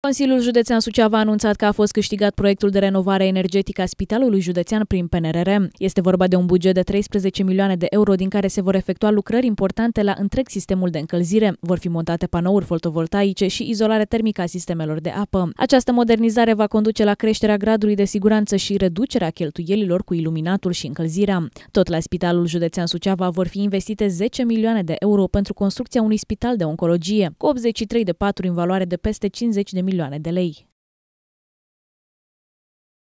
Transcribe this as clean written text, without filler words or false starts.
Consiliul Județean Suceava a anunțat că a fost câștigat proiectul de renovare energetică a Spitalului Județean prin PNRR. Este vorba de un buget de 13 milioane de euro, din care se vor efectua lucrări importante la întreg sistemul de încălzire. Vor fi montate panouri fotovoltaice și izolare termică a sistemelor de apă. Această modernizare va conduce la creșterea gradului de siguranță și reducerea cheltuielilor cu iluminatul și încălzirea. Tot la Spitalul Județean Suceava vor fi investite 10 milioane de euro pentru construcția unui spital de oncologie, cu 83 de paturi în valoare de peste 50 de milioane de lei.